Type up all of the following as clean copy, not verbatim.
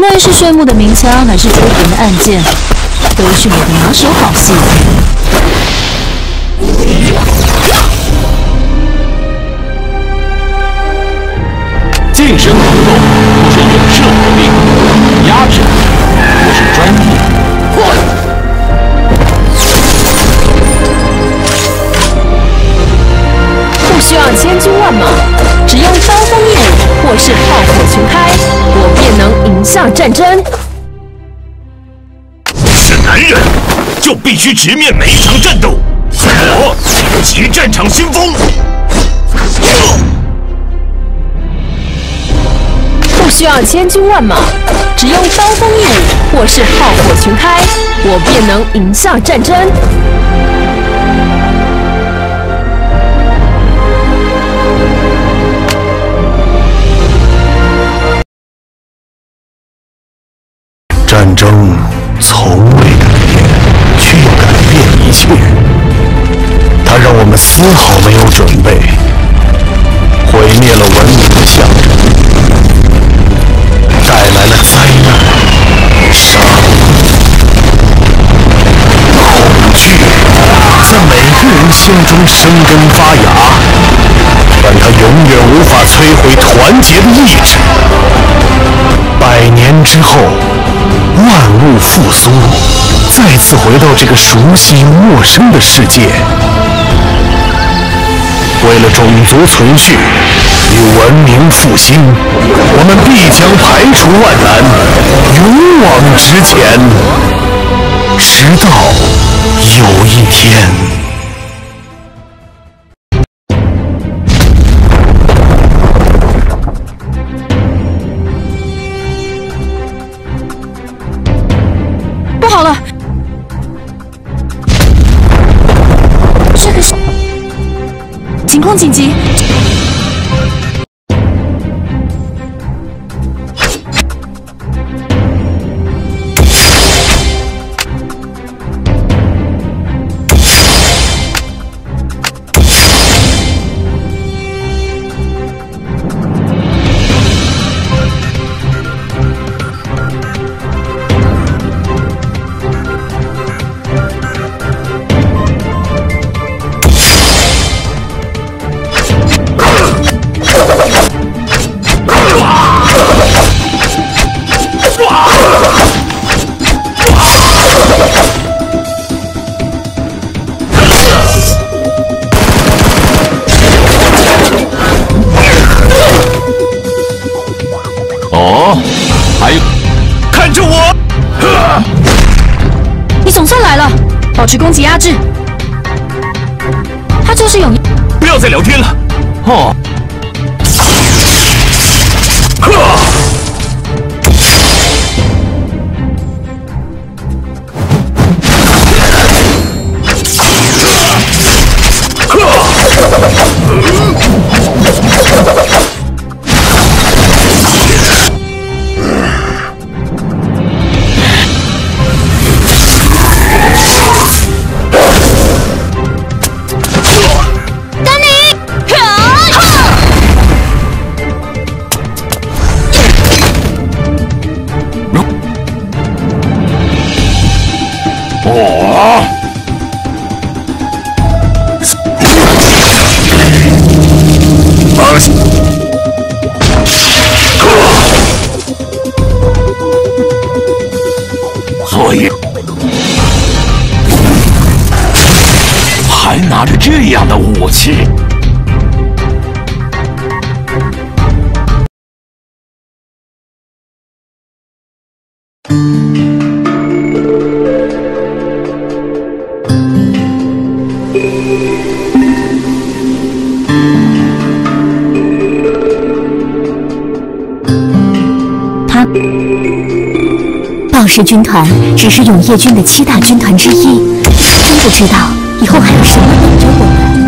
论是睡木的鸣枪，还是朱平的暗箭，都是我的拿手好戏。 近身格斗不是远射火力，压制不是专业。 不需要千军万马，只用刀锋一舞或是炮火全开，我便能迎向战争。 是男人，就必须直面每一场战斗。我即战场先锋。 不需要千军万马，只用刀锋一舞或是炮火全开，我便能迎向战争。 战争从未改变，却又改变一切。它让我们丝毫没有准备，毁灭了文明的象征，带来了灾难、杀戮、恐惧，在每个人心中生根发芽，但它永远无法摧毁团结的意志。100年之后，万物复苏，再次回到这个熟悉陌生的世界。为了种族存续与文明复兴，我们必将排除万难，勇往直前，直到有一天。 不好了，这个是情况紧急。 哦，还有， 看着我！ 你总算来了，保持攻击压制。他就是勇。 不要再聊天了。 哦。 所以，还拿着这样的武器。 暴食军团只是永夜军的7大军团之一，真不知道以后还有什么等着我们。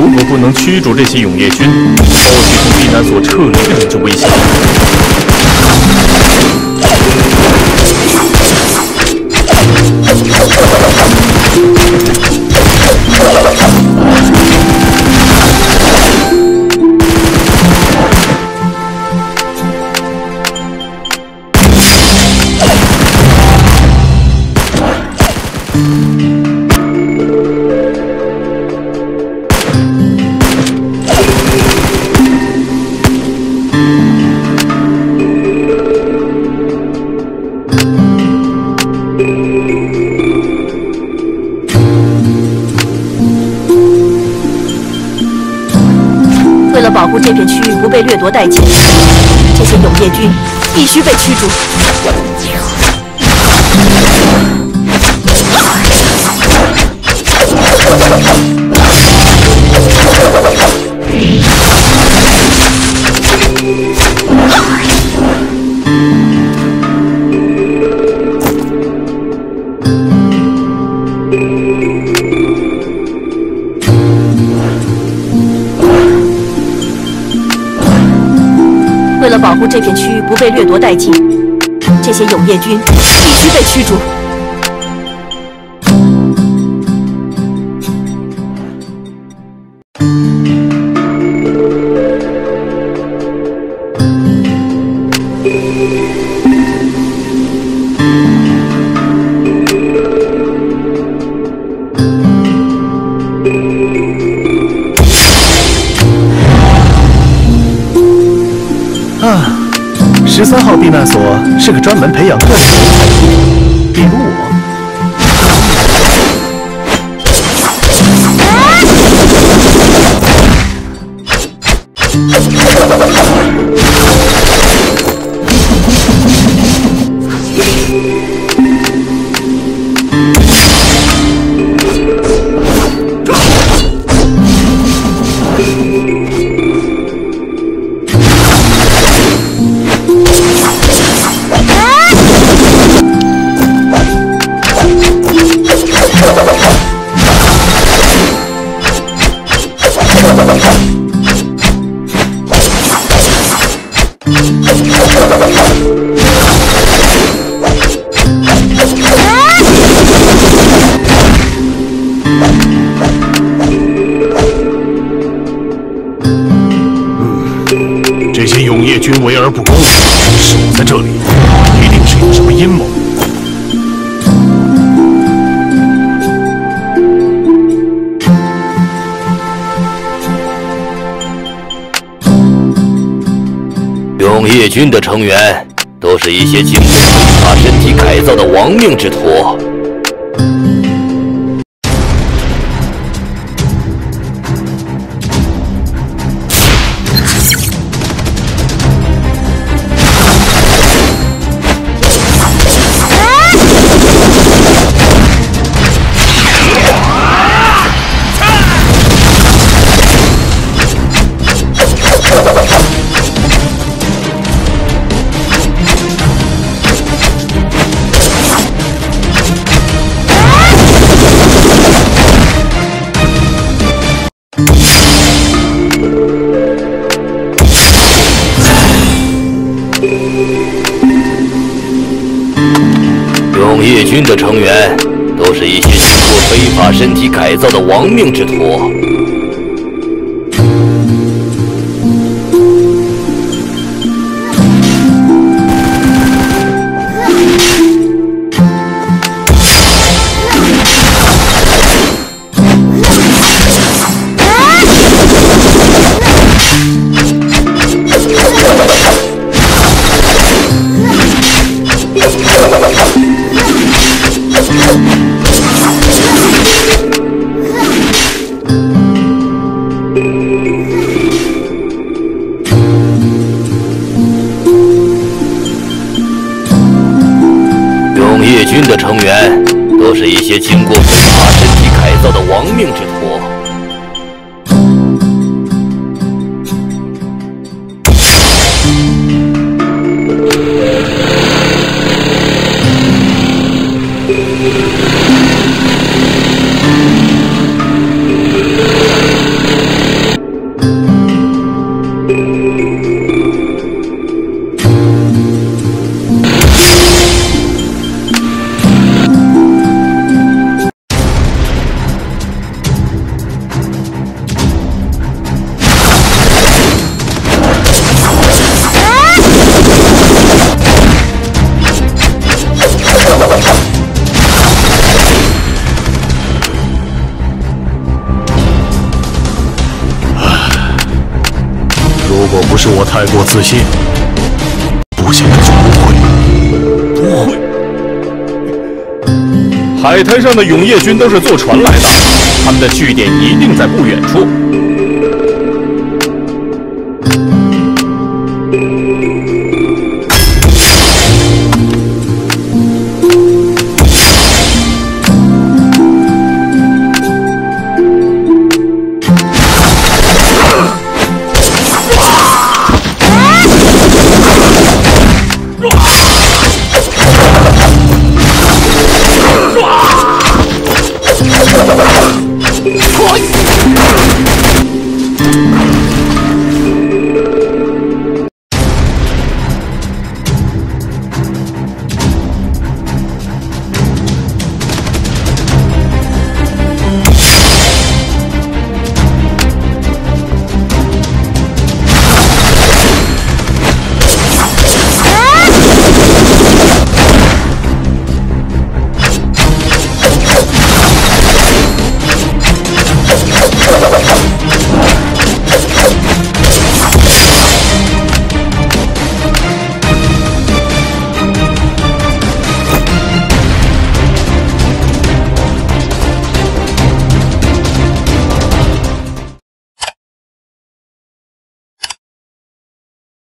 如果不能驱逐这些永夜军，后续从避难所撤离就危险了。 为了保护这片区域不被掠夺殆尽，这些永夜军必须被驱逐。为了保护这片区域不被掠夺殆尽，这些永夜军必须被驱逐。 13号避难所是个专门培养个人人才的地方，比如我。这些永夜军围而不攻，守在这里，一定是有什么阴谋。 永夜军的成员都是一些经过非法身体改造的亡命之徒。永夜军的成员都是一些经过非法身体改造的亡命之徒。永夜军的成员都是一些经过非法身体改造的亡命之徒。 若不是我太过自信，部下就不会。 海滩上的永业军都是坐船来的，他们的据点一定在不远处。